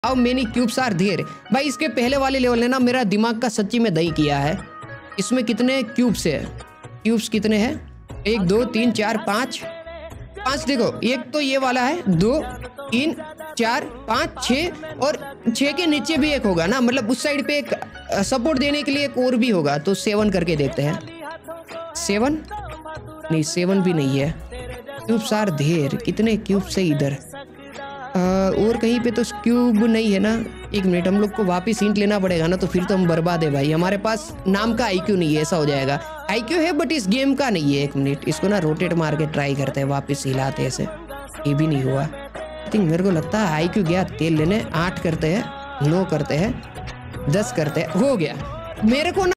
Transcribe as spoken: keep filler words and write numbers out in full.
How many cubes are there. भाई इसके पहले वाले लेवल ने ना मेरा दिमाग का सच्ची में दही किया है। इसमें कितने क्यूब्स है? क्यूब्स कितने हैं? एक दो तीन चार पाँच पाँच देखो, एक तो ये वाला है, दो तीन चार पाँच छः, और छः के नीचे भी एक होगा ना, मतलब उस साइड पे एक सपोर्ट देने के लिए एक और भी होगा। तो सेवन करके देखते हैं। सेवन नहीं, सेवन भी नहीं है। क्यूब्स आर देयर, कितने क्यूब्स है इधर? आ, और कहीं पे तो क्यूब नहीं है ना। एक मिनट, हम लोग को वापस हिंट लेना पड़ेगा ना, तो फिर तो हम बर्बाद है भाई। हमारे पास नाम का आईक्यू नहीं है, ऐसा हो जाएगा। आईक्यू है बट इस गेम का नहीं है। एक मिनट, इसको ना रोटेट मार के ट्राई करते हैं, वापस हिलाते ऐसे। ये भी नहीं हुआ। आई थिंक मेरे को लगता है आईक्यू गया तेल लेने। आठ करते हैं, नौ करते हैं, दस करते हैं, हो गया मेरे को ना।